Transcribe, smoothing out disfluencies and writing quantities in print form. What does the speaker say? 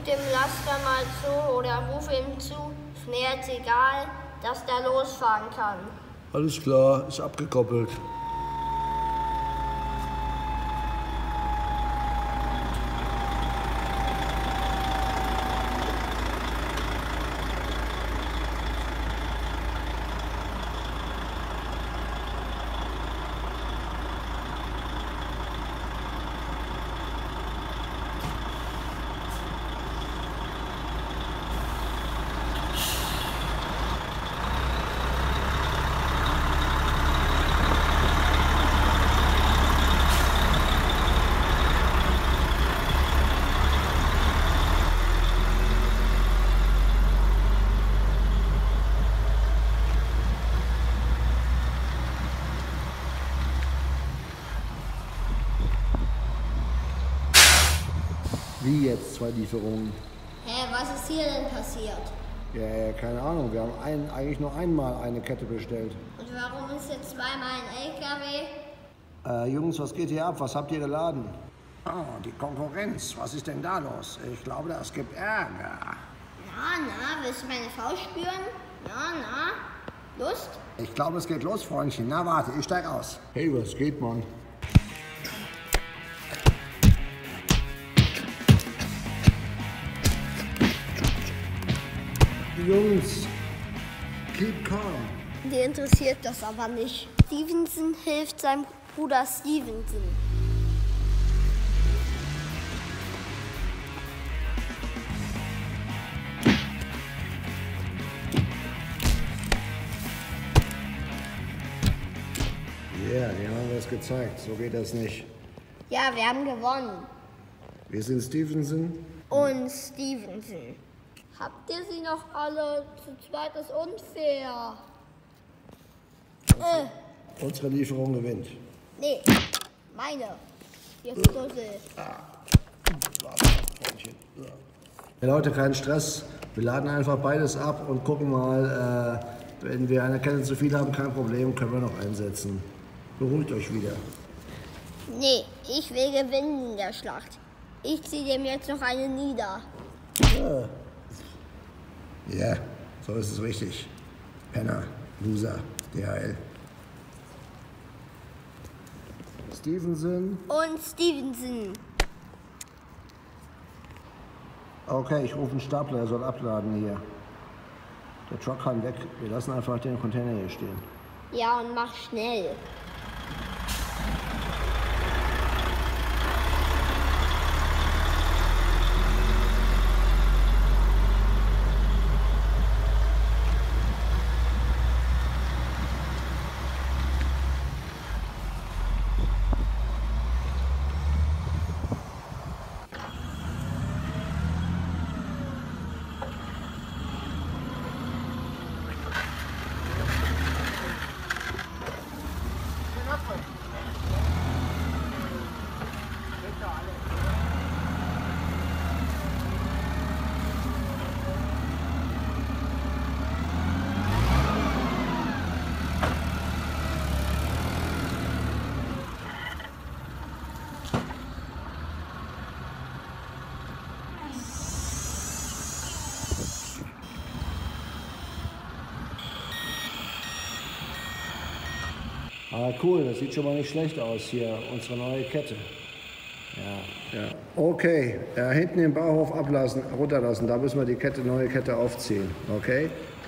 wink dem Laster mal zu oder ruf ihm zu. Ist mir jetzt egal, dass der losfahren kann. Alles klar, ist abgekoppelt. Wie jetzt 2 Lieferungen? Hä, was ist hier denn passiert? Ja, keine Ahnung. Wir haben eigentlich nur einmal eine Kette bestellt. Und warum ist jetzt zweimal ein LKW? Jungs, was geht hier ab? Was habt ihr geladen? Oh, die Konkurrenz. Was ist denn da los? Ich glaube, das gibt Ärger. Na, willst du meine Faust spüren? Na, Lust? Ich glaube, es geht los, Freundchen. Na, warte, ich steig aus. Hey, was geht, Mann? Jungs, keep calm. Die interessiert das aber nicht. Stevenson hilft seinem Bruder Stevenson. Ja, yeah, denen haben wir es gezeigt. So geht das nicht. Ja, wir haben gewonnen. Wir sind Stevenson. Und Stevenson. Habt ihr sie noch alle? Zu zweit ist unfair. Unsere Lieferung gewinnt. Nee, meine. Ihr Stussel. Ja, Leute, keinen Stress. Wir laden einfach beides ab und gucken mal, wenn wir eine Kette zu viel haben, kein Problem, können wir noch einsetzen. Beruhigt euch wieder. Nee, ich will gewinnen in der Schlacht. Ich zieh dem jetzt noch eine nieder. Ja, so ist es richtig. Penner, Loser, DHL. Stevenson. Und Stevenson. Okay, ich rufe einen Stapler, er soll abladen hier. Der Truck kann weg. Wir lassen einfach den Container hier stehen. Ja, und mach schnell. Ah, cool, das sieht schon mal nicht schlecht aus hier, unsere neue Kette. Ja. Okay, hinten den Bauhof runterlassen, da müssen wir die neue Kette aufziehen, okay?